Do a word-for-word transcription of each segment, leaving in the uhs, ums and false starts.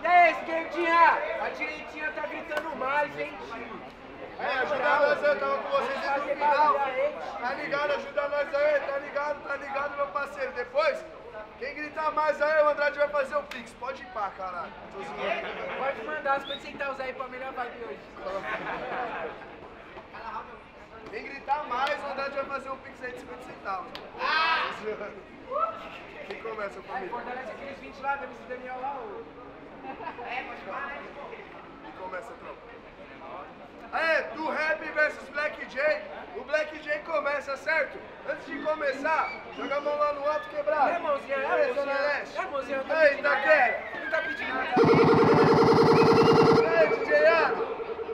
E aí, esquerdinha? A direitinha tá gritando mais, hein, tio? É, ajuda nós, eu tava com vocês desde o final. Tá ligado? Ajuda nós aí, tá ligado? Tá ligado, meu parceiro? Depois, quem gritar mais aí, o Andrade vai fazer o Pix. Pode ir pá, caralho. Pode mandar os cinquenta centavos aí pra melhor vibe hoje. Quem gritar mais, o Andrade vai fazer um Pix aí de cinquenta centavos. Ah! Quem começa comigo? Fortalece aqueles vinte lá, deve ser Daniel lá, ô. É, pode falar. Quem começa, tropa? Aê, do Rap versus Black J. O Black J começa, certo? Antes de começar, joga a mão lá no alto quebrado. É, mãozinha, é, Aí, mãozinha. Zona Leste. É, mãozinha, eu tô Aí, pedindo Itaquera. Não tá pedindo nada. Aí, D J Ado.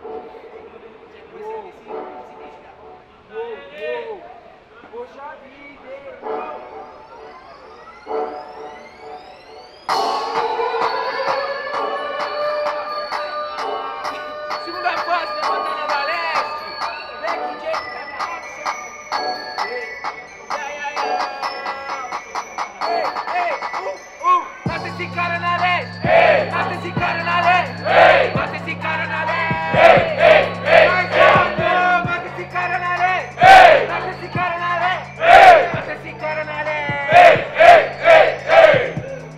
Uou, uou. Poxa vida, segunda fase da Batalha da Leste. Black J tá na action. Ei, ai, ai, ai. Ei, ei, uh, uh. Mata esse cara na leste. Ei, mata esse cara na leste. Ei, mata esse cara na leste. Ei, ei, ei. Mais alto, mata esse cara na leste. Ei, mata esse cara na leste. Ei, mata esse cara na leste. Ei, ei, ei,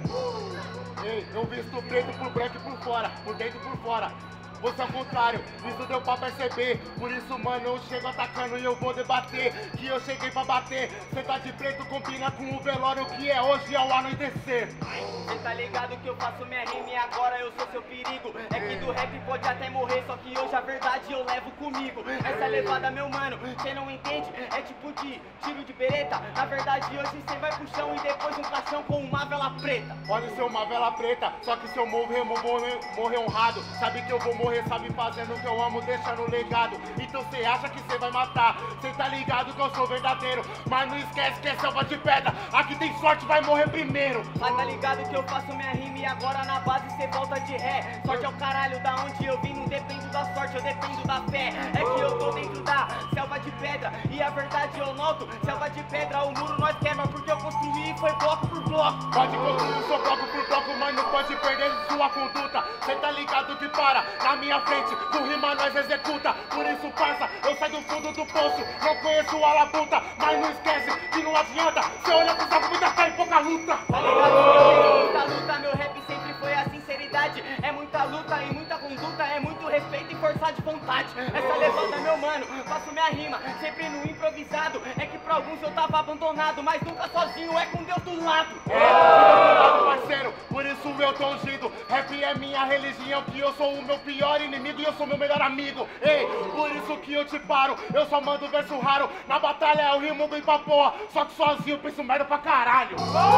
ei. Ei, eu visto preto por branco e por fora, por dentro e por fora. Você é o contrário, isso deu pra perceber. Por isso, mano, eu chego atacando e eu vou debater. Que eu cheguei pra bater. Cê tá de preto, combina com o velório que é hoje ao anoitecer. Cê tá ligado que eu faço minha rima e agora eu sou seu perigo. É que do rap pode até morrer, só que hoje a verdade eu levo comigo. Essa levada, meu mano, cê não entende? É tipo de tiro de bereta. Na verdade, hoje cê vai pro chão e depois um caixão com uma vela preta. Pode ser uma vela preta, só que se eu morrer, eu vou morrer, morrer honrado. Sabe que eu vou morrer, sabe, fazendo o que eu amo, deixando legado. Então cê acha que cê vai matar, cê tá ligado que eu sou verdadeiro. Mas não esquece que é selva de pedra, aqui tem sorte, vai morrer primeiro. Mas tá ligado que eu faço minha rima e agora na base cê volta de ré. Sorte é o caralho, da onde eu vim não dependo da sorte, eu dependo da fé. É que eu tô dentro da selva de pedra e a verdade eu noto. Selva de pedra, o muro nós quebra porque eu construí e foi bloco por bloco. Pode construir o seu bloco por bloco, mas não pode perder sua conduta. Cê tá ligado que para na minha frente, com rima nós executa. Por isso, parça, eu saio do fundo do poço. Não conheço a labuta, mas não esquece que não adianta. Cê olha pro saco, muita fé e pouca luta. Tá ligado? Muita luta, meu rap sempre foi a sinceridade. É muita luta e muita conduta, é muito respeito e força de vontade. Essa levanta, meu mano, faço minha rima sempre no improvisado. É que pra alguns eu tava abandonado, mas nunca sozinho, é com Deus do lado. É, parceiro, por isso eu tô ungido. Rap é minha religião, que eu sou o meu pior inimigo e eu sou meu melhor amigo. Ei, por isso que eu te paro, eu só mando verso raro. Na batalha eu rimo bem pra porra, só que sozinho eu penso merda pra caralho.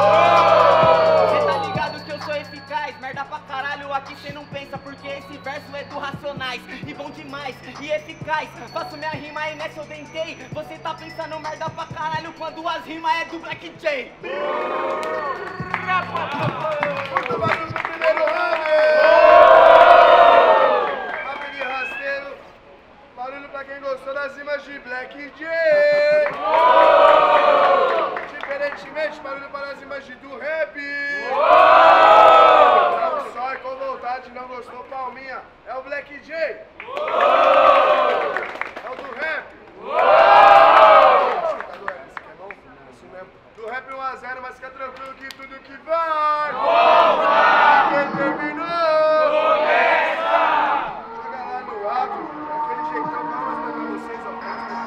Cê tá ligado que eu sou eficaz, merda pra caralho, aqui cê não pensa, porque esse verso é do Racionais. E bom demais, e eficaz, faço minha rima e nessa eu dentei. Você tá pensando merda pra caralho quando as rimas é do Black J. Muito barulho pro primeiro round! Rap de rasteiro. Barulho pra quem gostou das rimas de Black J. Diferentemente, barulho para as rimas de do Rap. Não só e com vontade, não gostou, palminha. É o Black J. É o do Rap. Tá do Rap, isso aqui é bom? É isso mesmo. Do Rap um a zero, mas fica tranquilo que tudo que vai volta. Quem terminou começa. Joga lá no alto, aquele jeitão que eu vou mostrar pra vocês, ó.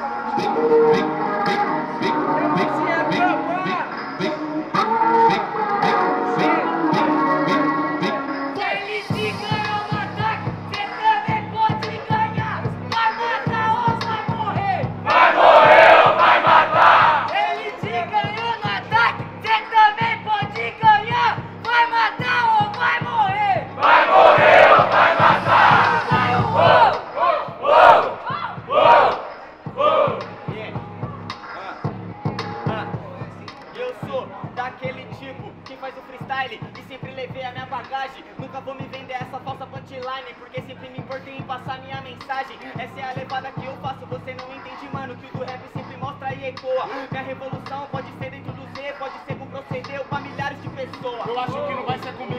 Ele te ganhou no ataque, você também pode ganhar. Vai matar ou vai morrer? Vai morrer ou vai matar? Ele te ganhou no ataque, você também pode ganhar. Vai matar ou vai morrer? Vai morrer ou vai matar? Vai o gol! Uou! Uou! Uou! Yeah. Ah. Ah. Eu sou daquele tipo que faz o freestyle e sempre levei a minha bagagem. Nunca vou me vender essa falsa punchline, porque sempre me importei em passar minha mensagem. Essa é a levada que eu faço, você não entende, mano, que o do rap sempre mostra e ecoa. Minha revolução pode ser dentro do Z, pode ser com proceder ou pra milhares de pessoas. Eu acho que não vai ser comigo, nós é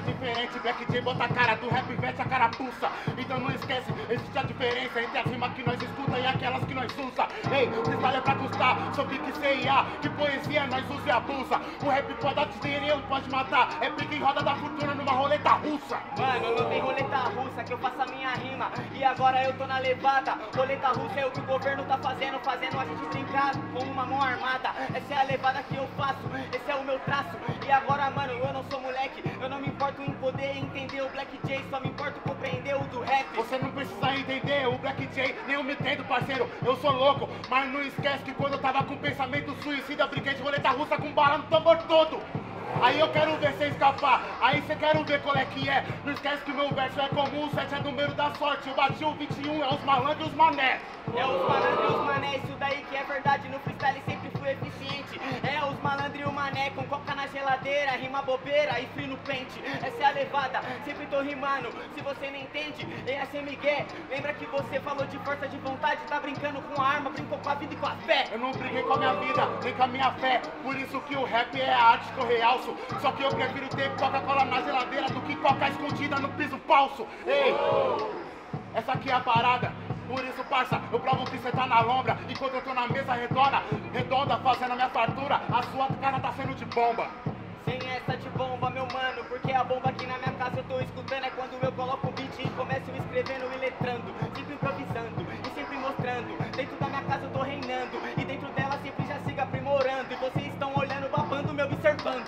diferente, Black J bota a cara do rap, veste a carapuça. Então não esquece, existe a diferença entre as rimas que nós escuta e aquelas que nós usa. Ei, freestyle é pra custar, sobre que C I A, que poesia nós usa e abusa. O rap pode dar dinheiro, pode matar, é pique em roda da fortuna numa roleta russa. Mano, não tem roleta russa que eu faça a minha rima. E agora eu tô na levada. Roleta russa é o que o governo tá fazendo, fazendo a gente brincar com uma mão armada. Essa é a levada que eu faço, esse é o meu traço. E agora, mano, eu não sou moleque, eu não me importo em poder entender o Black J, só me importo compreender o do rap. Você não precisa entender o Black J, nem eu me entendo, parceiro. Eu sou louco, mas não esquece que quando eu tava com pensamento suicida, brinquei de roleta russa com bala no tambor todo. Aí eu quero ver você escapar, aí você quer ver qual é que é. Não esquece que o meu verso é comum, sete é número da sorte. Eu bati o vinte e um, é os malandros e os mané. É os malandros e os mané, isso daí que é verdade. No freestyle sempre fui eficiente. É os malandros e o mané, com coca na geladeira, rima bobeira e frio no pente. Essa é a levada, sempre tô rimando. Se você não entende, é sem Miguel. Lembra que você falou de força de vontade, tá brincando com a arma, brincou com a vida e com a fé. Eu não briguei com a minha vida, nem com a minha fé. Por isso que o rap é a arte que eu realço. Só que eu prefiro ter Coca-Cola na geladeira do que coca escondida no piso falso. Ei, essa aqui é a parada. Por isso, parça, eu provo que cê tá na lombra. Enquanto eu tô na mesa redonda, redonda, fazendo a minha fartura, a sua cara tá sendo de bomba. Sem essa de bomba, meu mano, porque a bomba aqui na minha casa eu tô escutando. É quando eu coloco o beat e começo escrevendo e letrando, sempre improvisando e sempre mostrando. Dentro da minha casa eu tô reinando e dentro dela sempre já siga aprimorando. E vocês estão olhando, babando, me observando.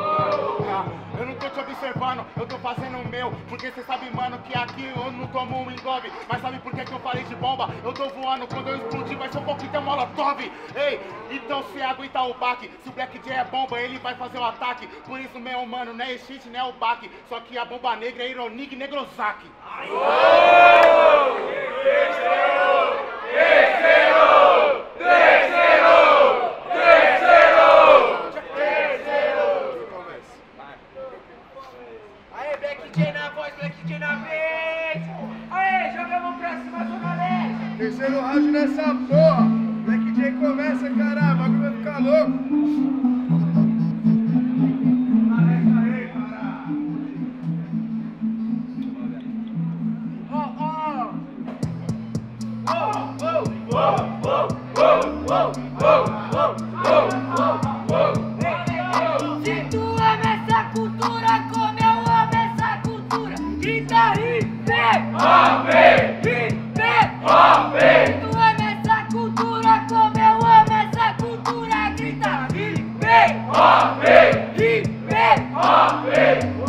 Ah, eu não tô te observando, eu tô fazendo o meu. Porque cê sabe, mano, que aqui eu não tomo um engolve. Mas sabe por que que eu falei de bomba? Eu tô voando, quando eu explodir vai ser um pouquinho de molotov. Ei, então cê aguenta o baque. Se o Black J é bomba, ele vai fazer o ataque. Por isso, meu mano, não é cheat, não é o baque. Só que a bomba negra é Ironig Negrozaki. Aê, Black J na voz, Black J na vez! Aê, joga a mão pra cima, Zona Leste! Terceiro round nessa porra. Black J começa, caralho. O bagulho vai ficar louco. Se tu ama essa cultura como eu amo essa cultura, grita hip Amém! hip Amém! Se tu ama essa cultura como eu amo essa cultura, grita hip Amém! hip Amém!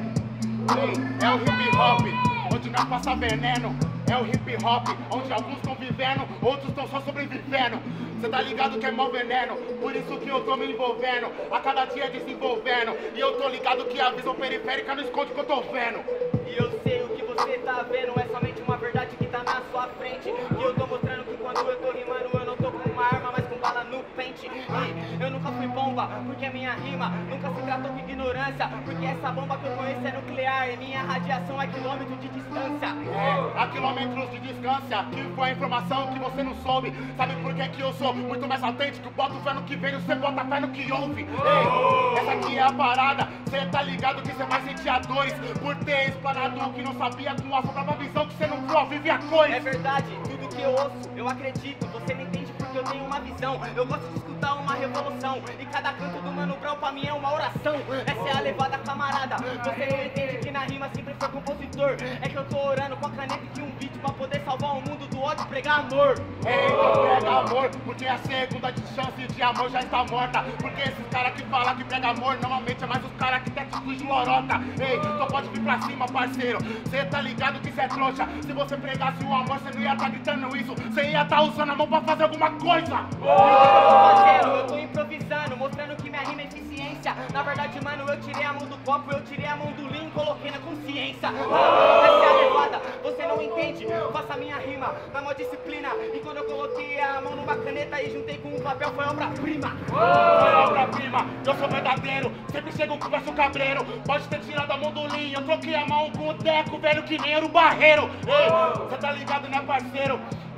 É o hip hop, onde nós passa veneno. É o hip hop, onde alguns estão vivendo, outros estão só sobrevivendo. Cê tá ligado que é mó veneno, por isso que eu tô me envolvendo, a cada dia desenvolvendo. E eu tô ligado que a visão periférica não esconde o que eu tô vendo. E eu sei o que você tá vendo, é somente uma verdade que tá na sua frente. E eu tô mostrando que quando eu tô rimando, eu não tô com uma arma, mas com bala no pente. E eu nunca fui bomba, porque a minha rima nunca se tratou com ignorância. Porque essa bomba que eu conheço é nuclear e minha radiação é quilômetro de distância. É, a quilômetros de distância, que foi a informação que você não soube. Sabe por que que eu sou muito mais autêntico? Boto fé no que veio, você bota fé no que ouve. Ei, essa aqui é a parada, cê tá ligado que cê vai sentir a dois por ter explanado o que não sabia com a sua própria visão, que cê não viu, vive a coisa. É verdade, tudo que eu ouço, eu acredito. Você não entende porque eu tenho uma visão. Eu gosto de escutar uma revolução e cada canto do Mano Brown pra mim é uma oração. Essa é a levada, camarada. Você não entende que na rima sempre foi compositor. É que eu tô orando com a caneta e um beat pra poder salvar o mundo do ódio e pregar amor. Ei, então prega amor, porque a segunda de chance de amor já está morta. Porque esses caras que falam que prega amor, normalmente é mais os caras que tem atitude de lorota. Ei, então pode vir pra cima, parceiro. Cê tá ligado que cê é trouxa. Se você pregasse o amor, cê não ia tá gritando isso. Cê ia tá usando a mão pra fazer alguma coisa. O que eu tô fazendo? Eu tô improvisando, mostrando que minha rima é eficiência. Na verdade, mano, eu tirei a mão do copo, eu tirei a mão do lean e coloquei na consciência. Ah, essa é a levada, você não entende? Faça a minha rima na maior disciplina. E quando eu coloquei a mão numa caneta e juntei com um papel, foi obra-prima. Foi obra-prima, eu sou verdadeiro. Sempre chego com o verso cabreiro. Pode ter tirado a mão do lean, eu troquei a mão com o Deco, velho, que nem era o barreiro. Ei, cê tá ligado, né, parceiro? Que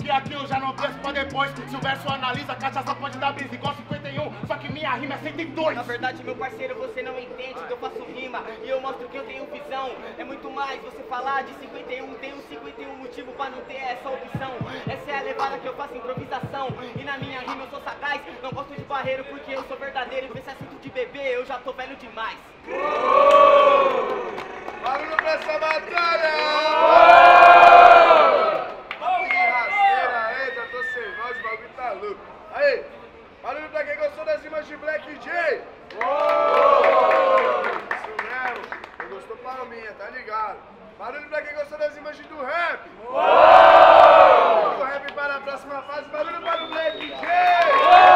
Porque aqui eu já não penso pra depois. Se o verso analisa, a cachaça pode dar brisa igual cinquenta e um. Só que minha rima é cento e dois. Na verdade, meu parceiro, você não entende que eu faço rima e eu mostro que eu tenho visão. É muito mais você falar de cinquenta e um. Tem um cinquenta e um motivo pra não ter essa opção. Essa é a levada que eu faço improvisação. E na minha rima eu sou sagaz. Não gosto de barreiro porque eu sou verdadeiro. E pra esse assunto de bebê eu já tô velho demais. Barulho pra essa batalha! Que rasteira, eita, tô sem voz, o bagulho tá louco. Aí, barulho pra quem gostou das rimas de Black J! Isso mesmo, quem gostou palminha, tá ligado? Barulho pra quem gostou das rimas de do rap! Do rap para a próxima fase, barulho para o Black J!